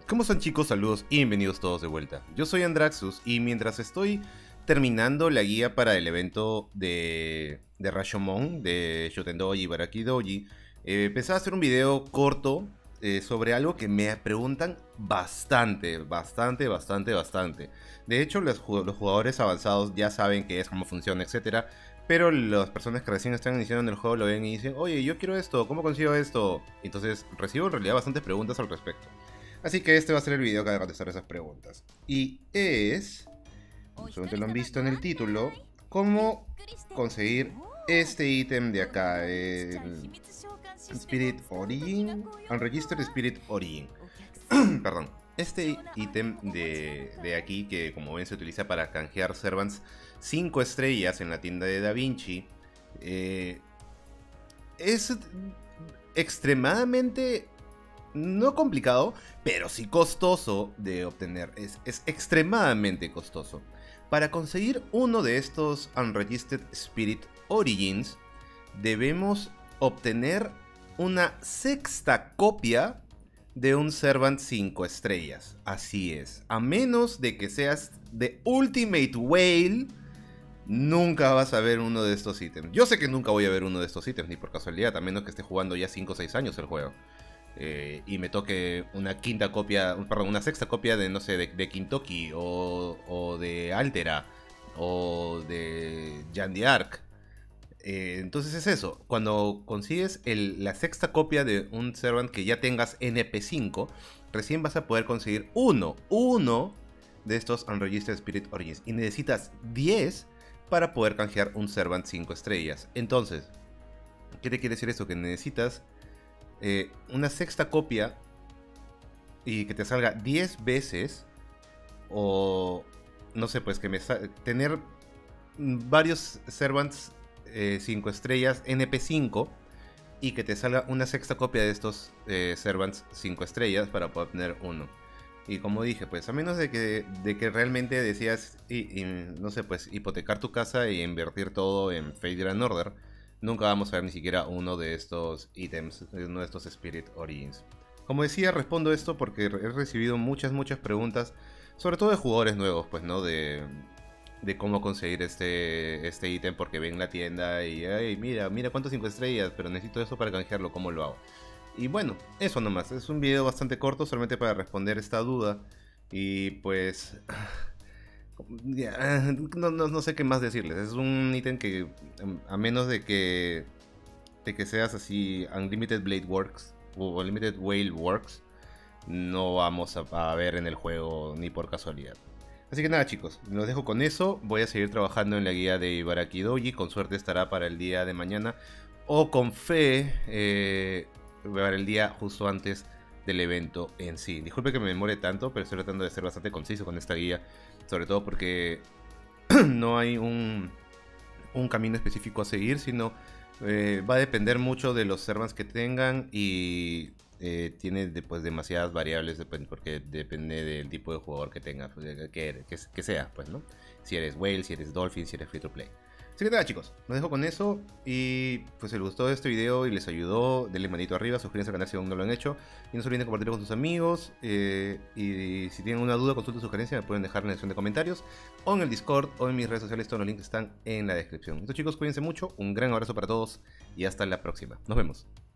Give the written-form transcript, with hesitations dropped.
¿Cómo están, chicos? Saludos y bienvenidos todos de vuelta. Yo soy Andraxus y mientras estoy terminando la guía para el evento de Rashomon, de Shoten Doji y Baraki Doji, pensaba hacer un video corto sobre algo que me preguntan bastante. De hecho, los jugadores avanzados ya saben qué es, cómo funciona, etcétera. Pero las personas que recién están iniciando en el juego lo ven y dicen: oye, yo quiero esto, ¿cómo consigo esto? Entonces recibo en realidad bastantes preguntas al respecto. Así que este va a ser el video que va a contestar esas preguntas. Y es, según lo han visto en el título, cómo conseguir este ítem de acá, el Spirit Origin, Unregistered Spirit Origin. Perdón. Este ítem de aquí, que como ven se utiliza para canjear Servants 5 estrellas en la tienda de Da Vinci, es extremadamente, no complicado, pero sí costoso de obtener. Es extremadamente costoso. Para conseguir uno de estos Unregistered Spirit Origins, debemos obtener una sexta copia de un Servant 5 estrellas. Así es. A menos de que seas de Ultimate Whale, nunca vas a ver uno de estos ítems. Yo sé que nunca voy a ver uno de estos ítems, ni por casualidad, a menos que esté jugando ya 5 o 6 años el juego. Y me toque una quinta copia, perdón, una sexta copia de, no sé, de Kintoki, o de Altera, o de Jandy Arc. Entonces es eso, cuando consigues la sexta copia de un Servant que ya tengas NP5, recién vas a poder conseguir uno de estos Unregistered Spirit Origins. Y necesitas 10 para poder canjear un Servant 5 estrellas. Entonces, ¿qué te quiere decir esto? Que necesitas una sexta copia y que te salga 10 veces, o no sé, pues que tener varios Servants 5 estrellas NP5 y que te salga una sexta copia de estos Servants 5 estrellas para poder tener uno. Y como dije, pues a menos de que realmente decías no sé, pues hipotecar tu casa y invertir todo en Fate Grand Order, nunca vamos a ver ni siquiera uno de estos ítems, uno de estos Spirit Origins. Como decía, respondo esto porque he recibido muchas preguntas, sobre todo de jugadores nuevos, pues, ¿no? De cómo conseguir este ítem, porque ven la tienda y, ay, mira cuántos 5 estrellas, pero necesito eso para canjearlo, ¿cómo lo hago? Y bueno, eso nomás, es un video bastante corto solamente para responder esta duda. Y pues, no sé qué más decirles. Es un ítem que, a menos de que seas así Unlimited Blade Works o Unlimited Whale Works, no vamos a ver en el juego ni por casualidad. Así que nada, chicos, los dejo con eso. Voy a seguir trabajando en la guía de Baraki Doji. Con suerte estará para el día de mañana, o con fe para el día justo antes del evento en sí. Disculpe que me demore tanto, pero estoy tratando de ser bastante conciso con esta guía, sobre todo porque no hay un camino específico a seguir, sino va a depender mucho de los servants que tengan, y tiene pues demasiadas variables, porque depende del tipo de jugador que tengas, que seas, pues, ¿no? Si eres Whale, si eres Dolphin, si eres Free to Play. Así que nada, chicos, los dejo con eso. Y pues si les gustó este video y les ayudó, denle manito arriba, suscríbanse al canal si aún no lo han hecho, y no se olviden de compartirlo con sus amigos. Y si tienen una duda, consulta o sugerencia, me pueden dejar en la sección de comentarios, o en el Discord, o en mis redes sociales. Todos los links están en la descripción. Entonces, chicos, cuídense mucho, un gran abrazo para todos y hasta la próxima. Nos vemos.